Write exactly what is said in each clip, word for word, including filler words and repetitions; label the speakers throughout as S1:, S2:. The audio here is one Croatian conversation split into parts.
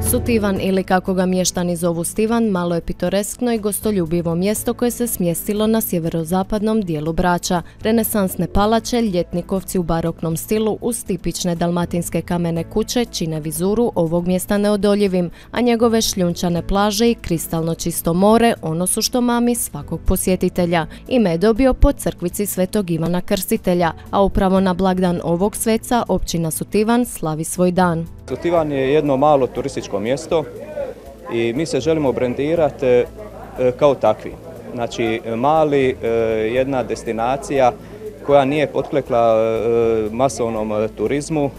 S1: Sutivan, ili kako ga mještani zovu Stivan, malo je pitoreskno i gostoljubivo mjesto koje se smjestilo na sjeverozapadnom dijelu Brača. Renesansne palače, ljetnikovci u baroknom stilu uz tipične dalmatinske kamene kuće čine vizuru ovog mjesta neodoljivim, a njegove šljunčane plaže i kristalno čisto more ono su što mami svakog posjetitelja. Ime je dobio po crkvici Svetog Ivana Krstitelja, a upravo na blagdan ovog sveca općina Sutivan slavi svoj dan.
S2: Sutivan je jedno malo turističko mjesto i mi se želimo brendirati kao takvi. Znači mali, jedna destinacija koja nije potklekla masovnom turizmu,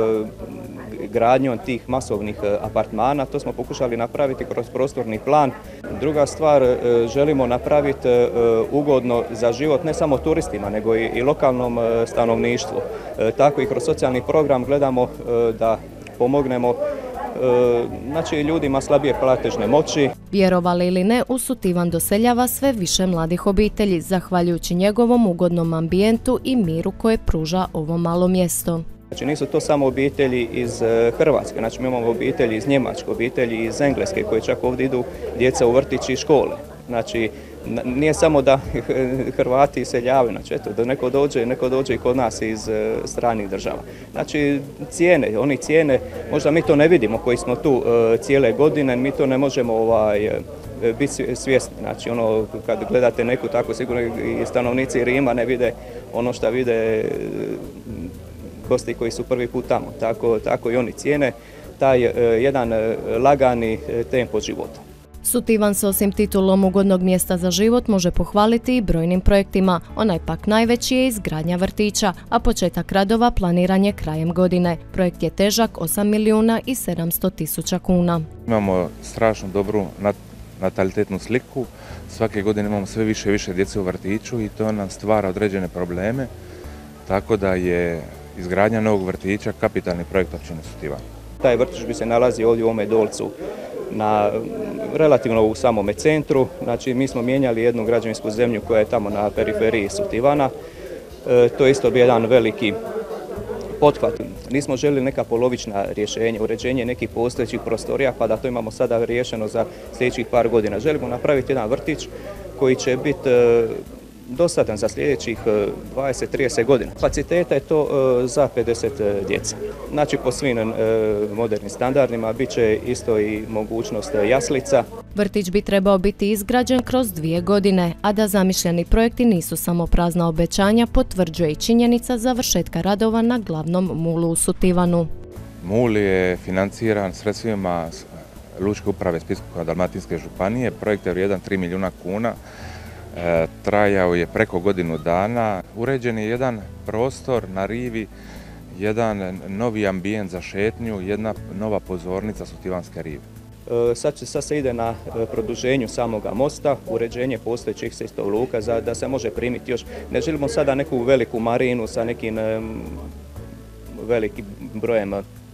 S2: gradnjom tih masovnih apartmana. To smo pokušali napraviti kroz prostorni plan. Druga stvar, želimo napraviti ugodno za život ne samo turistima, nego i lokalnom stanovništvu. Tako i kroz socijalni program gledamo da pomognemo znači, ljudima slabije platežne moći.
S1: Vjerovali ili ne, u Sutivan doseljava sve više mladih obitelji, zahvaljujući njegovom ugodnom ambijentu i miru koje pruža ovo malo mjesto.
S2: Znači nisu to samo obitelji iz Hrvatske, znači mi imamo obitelji iz Njemačke, obitelji iz Engleske koje čak ovdje idu djeca u vrtići i škole. Znači nije samo da Hrvati iseljavaju, znači eto da neko dođe, neko dođe i kod nas iz stranih država. Znači cijene, oni cijene, možda mi to ne vidimo koji smo tu cijele godine, mi to ne možemo ovaj biti svjesni. Znači ono kad gledate neku tako sigurno i stanovnici Rima ne vide ono što vide gosti koji su prvi put tamo, tako, tako i oni cijene taj jedan lagani tempo života.
S1: Sutivan se osim titulom ugodnog mjesta za život može pohvaliti i brojnim projektima. Onaj pak najveći je izgradnja vrtića, a početak radova planiran je krajem godine. Projekt je težak osam milijuna i sedamsto tisuća kuna.
S3: Imamo strašno dobru natalitetnu sliku. Svake godine imamo sve više i više djece u vrtiću i to nam stvara određene probleme. Tako da je izgradnja novog vrtića kapitalni projekt općine Sutivan.
S2: Taj vrtić bi se nalazi ovdje u ovome dolcu na relativno u samome centru. Znači mi smo mijenjali jednu građevinsku zemlju koja je tamo na periferiji Sutivana. E, to je isto bio jedan veliki pothvat. Nismo željeli neka polovična rješenja, uređenje nekih postojećih prostorija pa da to imamo sada riješeno za sljedećih par godina. Želimo napraviti jedan vrtić koji će biti e, dostatan za sljedećih dvadeset do trideset godina. Kapaciteta je to za pedeset djece. Znači po svim modernim standardima bit će isto i mogućnost jaslica.
S1: Vrtić bi trebao biti izgrađen kroz dvije godine, a da zamišljeni projekti nisu samo prazna obećanja, potvrđuje i činjenica završetka radova na glavnom mulu u Sutivanu.
S3: Mul je financiran sredstvima Lučke uprave Splitsko-dalmatinske županije. Projekt je vrijedan tri milijuna kuna. E, trajao je preko godinu dana. Uređen je jedan prostor na rivi, jedan novi ambijent za šetnju, jedna nova pozornica Sutivanske rive.
S2: E, sad, sad se ide na produženju samoga mosta, uređenje postojećih isto luka za da se može primiti još. Ne želimo sada neku veliku marinu sa nekim um, velikim brojem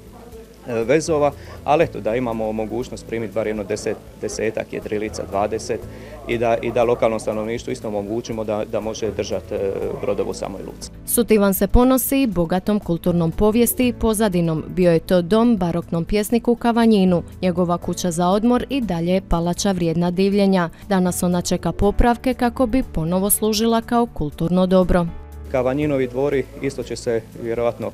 S2: vezova, ali eto da imamo mogućnost primiti bar jedno deset, desetak jedrilica, dvadeset i da, i da lokalnom stanovništvu isto omogućimo da, da može držati brodov u samoj luci.
S1: Sutivan se ponosi bogatom kulturnom povijesti i pozadinom. Bio je to dom baroknom pjesniku Kavanjinu. Njegova kuća za odmor i dalje je palača vrijedna divljenja. Danas ona čeka popravke kako bi ponovo služila kao kulturno dobro.
S2: Kavanjinovi dvori isto će se vjerojatno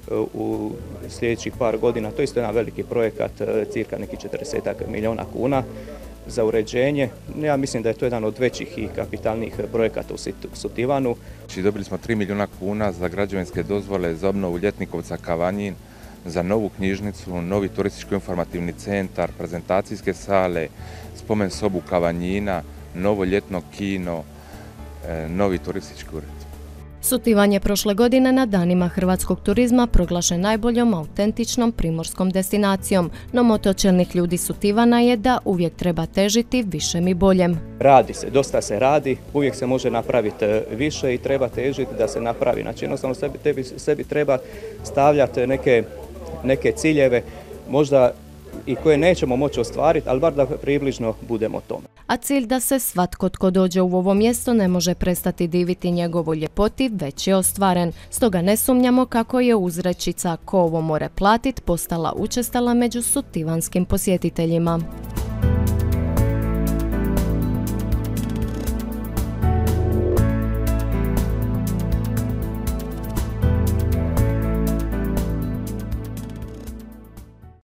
S2: u sljedećih par godina, to je isto jedan veliki projekat, cirka nekih četrdeset milijuna kuna za uređenje. Ja mislim da je to jedan od većih i kapitalnih projekata u Sutivanu.
S3: Dobili smo tri milijuna kuna za građevinske dozvole za obnovu Ljetnikovca Kavanjin, za novu knjižnicu, novi turističko-informativni centar, prezentacijske sale, spomen sobu Kavanjina, novo ljetno kino, novi turistički ured.
S1: Sutivan je prošle godine na danima hrvatskog turizma proglašen najboljom autentičnom primorskom destinacijom, no moto čelnih ljudi Sutivana je da uvijek treba težiti višem i boljem.
S2: Radi se, dosta se radi, uvijek se može napraviti više i treba težiti da se napravi. Znači jednostavno sebi, tebi, sebi treba stavljati neke, neke ciljeve, možda i koje nećemo moći ostvariti, ali bar da približno budemo tome.
S1: A cilj da se svatko tko dođe u ovo mjesto ne može prestati diviti njegovoj ljepoti već je ostvaren. Stoga ne sumnjamo kako je uzrečica "ko ovo more platit" postala učestala među sutivanskim posjetiteljima.